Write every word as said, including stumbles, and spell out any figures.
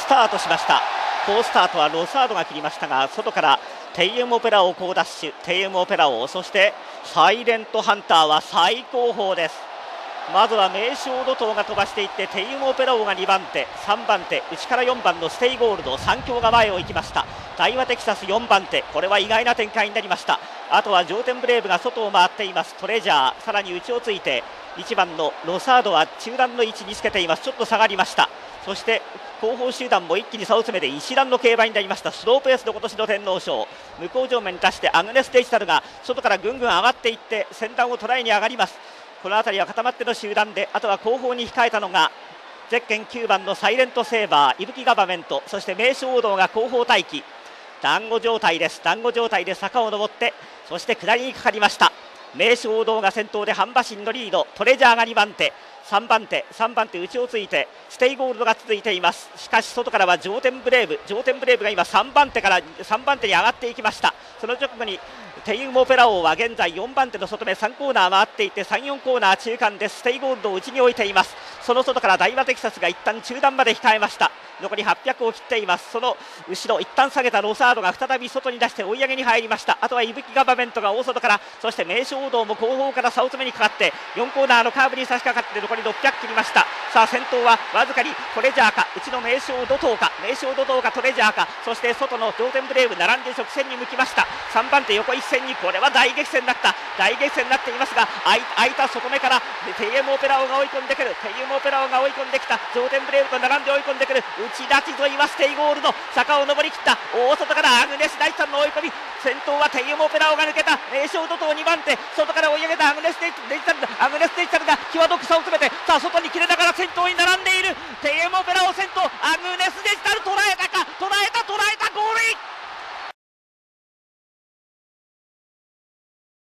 タートしました。好スタートはロサードが切りましたが、外からテイエムオペラオ好ダッシュ、テイエムオペラオ、そしてサイレントハンターは最高峰です。まずは名将怒涛が飛ばしていって、テイエムオペラオがにばん手、さんばん手、内からよんばんのステイゴールド、三強が前を行きました。大和テキサスよんばん手、これは意外な展開になりました。あとはジョーテンブレイブが外を回っています。トレジャー、さらに内をついていちばんのロサードは中段の位置につけています。ちょっと下がりました。そして後方集団も一気に差を詰めて一段の競馬になりました。スローペースの今年の天皇賞、向こう上面に出してアグネスデジタルが外からぐんぐん上がっていって先端を捉えに上がります。この辺りは固まっての集団で、あとは後方に控えたのがゼッケンきゅうばんのサイレントセーバー、伊吹ガバメント、そして名将王道が後方待機、団子状態です。団子状態で坂を上って、そして下りにかかりました。名将王道が先頭で半馬身のリード、トレジャーがにばん手、さんばん手、さんばん手内をついてステイゴールドが続いています。しかし外からはジョーテンブレイブ、ジョーテンブレイブが今さんばん手からさんばん手に上がっていきました。その直後にテイエムオペラ王は現在よんばん手の外目さんコーナー回っていて、さん、よんコーナー中間でステイゴールドを内に置いています。その外から大和テキサスが一旦中段まで控えました。残りはっぴゃくを切っています。その後ろ一旦下げたロサードが再び外に出して追い上げに入りました。あとは伊吹ガバメントが大外から、そして名将王道も後方から差を詰めにかかってよんコーナーのカーブに差し掛かって残りろっぴゃく切りました。さあ先頭はわずかにトレジャーか内の名将怒涛か、名将怒涛かトレジャーか、そして外のジョーテンブレイブ並んで直線に向きました。さんばん手横一線に、これは大激戦になった大激戦になっていますが、空いた外目からテイエムオペラオが追い込んでくる、テイエムオペラオが追い込んできた、ジョーテンブレイブと並んで追い込んでくる、内立ち沿いはステイゴールド、坂を上りきった大外からアグネス大地さんの追い込み、先頭はテイエムオペラオが抜けた、名将怒涛にばん手、外から追い上げたアグネスデジタルアグネスデジタルが際どく差を詰めて、さあ外に切れながら先頭に並んでいる、テイエムオペラオ先頭、アグネスデジ